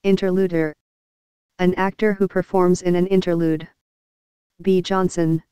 Interluder. An actor who performs in an interlude. B. Johnson.